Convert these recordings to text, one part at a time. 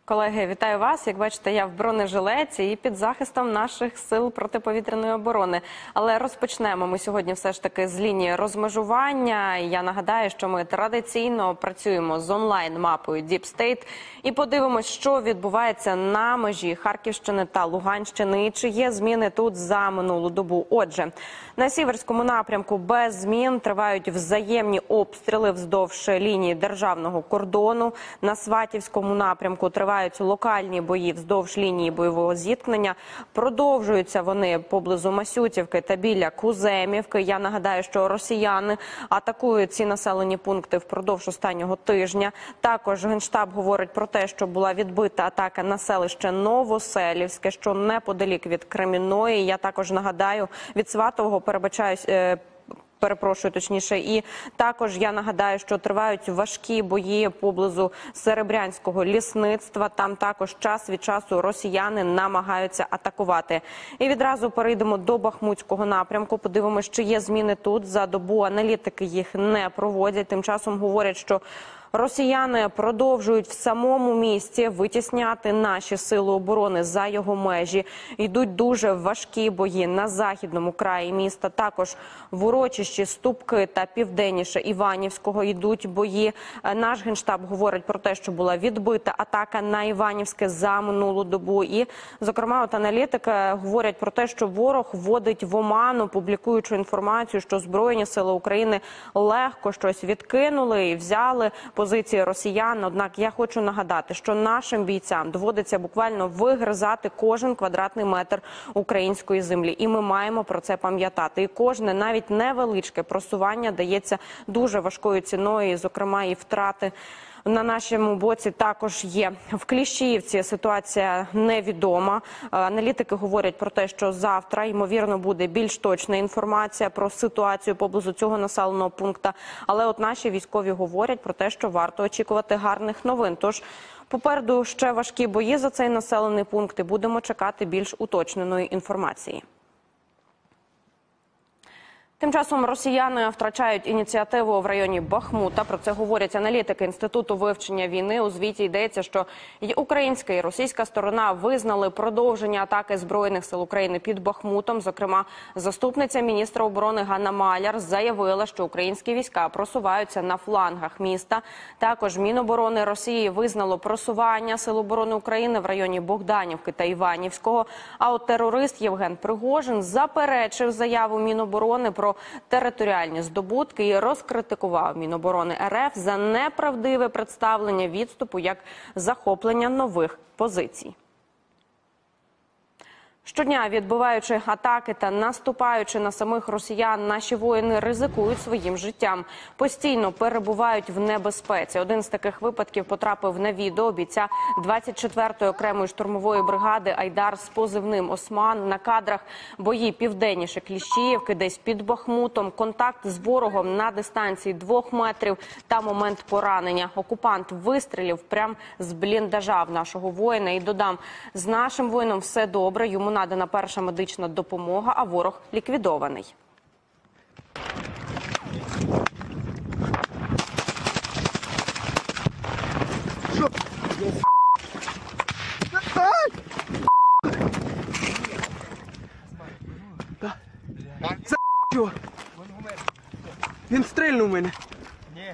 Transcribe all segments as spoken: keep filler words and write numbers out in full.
Колеги, вітаю вас. Як бачите, я в бронежилеті і під захистом наших сил протиповітряної оборони. Але розпочнемо ми сьогодні все ж таки з лінії розмежування. Я нагадаю, що ми традиційно працюємо з онлайн-мапою Deep State і подивимось, що відбувається на межі Харківщини та Луганщини і чи є зміни тут за минулу добу. Отже, на Сіверському напрямку без змін тривають взаємні обстріли вздовж лінії державного кордону. На Сватівському напрямку тривають локальні бої вздовж лінії бойового зіткнення. Продовжуються вони поблизу Масютівки та біля Куземівки. Я нагадаю, що росіяни атакують ці населені пункти впродовж останнього тижня. Також Генштаб говорить про те, що була відбита атака на селище Новоселівське, що неподалік від Кремінної. Я також нагадаю, від Сватового перебачаюсь... Перепрошую, точніше. І також я нагадаю, що тривають важкі бої поблизу Серебрянського лісництва. Там також час від часу росіяни намагаються атакувати. І відразу перейдемо до Бахмутського напрямку. Подивимося, чи є зміни тут. За добу аналітики їх не проводять. Тим часом говорять, що росіяни продовжують в самому місті витісняти наші сили оборони за його межі. Йдуть дуже важкі бої на західному краї міста. Також в урочищі Ступки та південніше Іванівського йдуть бої. Наш Генштаб говорить про те, що була відбита атака на Іванівське за минулу добу. І, зокрема, от аналітики говорять про те, що ворог вводить в оману, публікуючи інформацію, що Збройні сили України легко щось відкинули і взяли позиції росіян. Однак я хочу нагадати, що нашим бійцям доводиться буквально вигризати кожен квадратний метр української землі. І ми маємо про це пам'ятати. І кожне, навіть невеличке просування дається дуже важкою ціною, і, зокрема, і втрати на нашому боці також є. В Кліщіївці ситуація невідома. Аналітики говорять про те, що завтра, ймовірно, буде більш точна інформація про ситуацію поблизу цього населеного пункту. Але от наші військові говорять про те, що варто очікувати гарних новин. Тож попереду ще важкі бої за цей населений пункт і будемо чекати більш уточненої інформації. Тим часом росіяни втрачають ініціативу в районі Бахмута. Про це говорять аналітики Інституту вивчення війни. У звіті йдеться, що і українська, і російська сторона визнали продовження атаки Збройних сил України під Бахмутом. Зокрема, заступниця міністра оборони Ганна Маляр заявила, що українські війська просуваються на флангах міста. Також Міноборони Росії визнало просування Сил оборони України в районі Богданівки та Іванівського. А от терорист Євген Пригожин заперечив заяву Міноборони про територіальні здобутки і розкритикував Міноборони РФ за неправдиве представлення відступу як захоплення нових позицій. Щодня, відбиваючи атаки та наступаючи на самих росіян, наші воїни ризикують своїм життям. Постійно перебувають в небезпеці. Один з таких випадків потрапив на відео бійця двадцять четвертої окремої штурмової бригади Айдар з позивним «Осман». На кадрах бої південніше Кліщіївки, десь під Бахмутом, контакт з ворогом на дистанції двох метрів та момент поранення. Окупант вистрілив прямо з бліндажа в нашого воїна. І додам, з нашим воїном все добре, йому надана перша медична допомога, а ворог ліквідований. Він стрельнув в мене. Ні.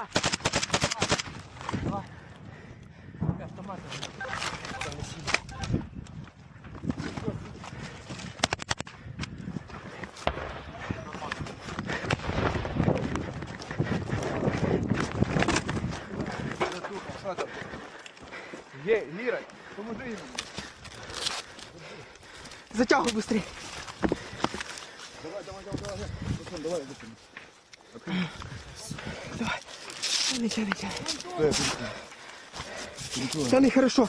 Є, Ліра, поможи йому. Затягуй быстрее. Давай, давай, давай, давай. Пацан, давай, пацан. Давай. Тяни, тяни, тяни. Стой, пацан. Тяни хорошо.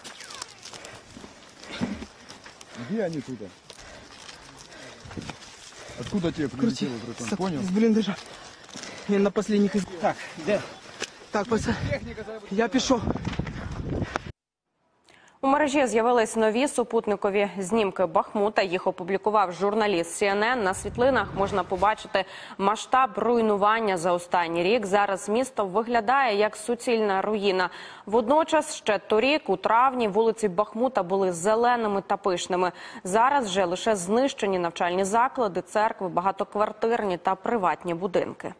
Где они туда? Откуда тебе прилетело, братан? Понял? С блиндажа. Я на последних из... Так, где? Так, пацан, я пішов. У мережі з'явились нові супутникові знімки Бахмута. Їх опублікував журналіст Сі Ен Ен. На світлинах можна побачити масштаб руйнування за останній рік. Зараз місто виглядає як суцільна руїна. Водночас ще торік, у травні, вулиці Бахмута були зеленими та пишними. Зараз же лише знищені навчальні заклади, церкви, багатоквартирні та приватні будинки.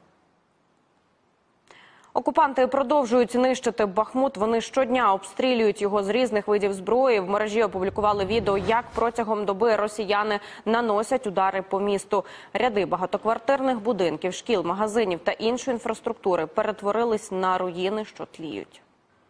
Окупанти продовжують нищити Бахмут. Вони щодня обстрілюють його з різних видів зброї. В мережі опублікували відео, як протягом доби росіяни наносять удари по місту. Ряди багатоквартирних будинків, шкіл, магазинів та іншої інфраструктури перетворились на руїни, що тліють.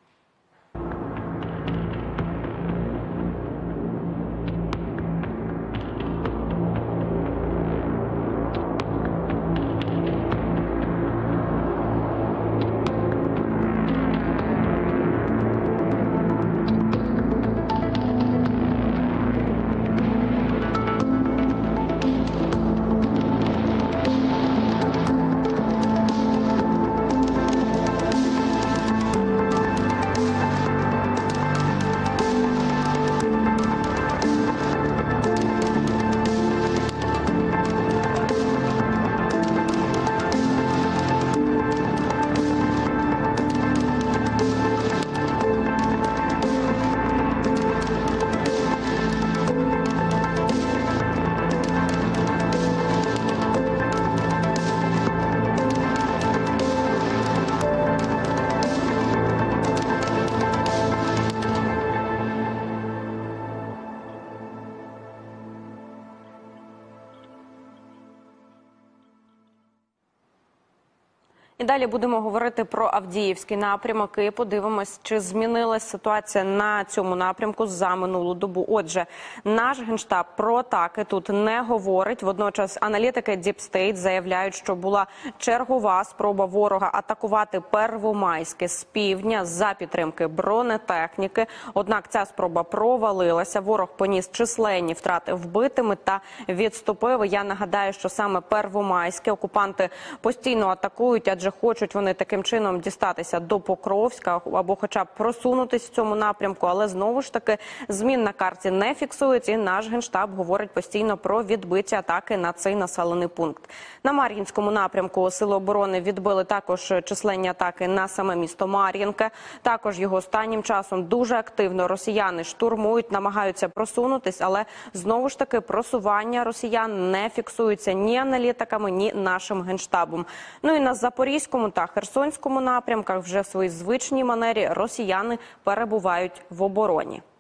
І далі будемо говорити про Авдіївський напрямок і подивимось, чи змінилась ситуація на цьому напрямку за минулу добу. Отже, наш Генштаб про атаки тут не говорить. Водночас аналітики Deep State заявляють, що була чергова спроба ворога атакувати Первомайське з півдня за підтримки бронетехніки. Однак ця спроба провалилася. Ворог поніс численні втрати вбитими та відступив. Я нагадаю, що саме Первомайське окупанти постійно атакують, адже хочуть вони таким чином дістатися до Покровська або хоча б просунутись в цьому напрямку, але знову ж таки змін на карті не фіксується, і наш Генштаб говорить постійно про відбиті атаки на цей населений пункт. На Мар'їнському напрямку Сили оборони відбили також численні атаки на саме місто Мар'їнка. Також його останнім часом дуже активно росіяни штурмують, намагаються просунутись, але знову ж таки просування росіян не фіксується ні аналітиками, ні нашим Генштабом. Ну і на Запорізькому та Херсонському напрямках вже в своїй звичній манері росіяни перебувають в обороні.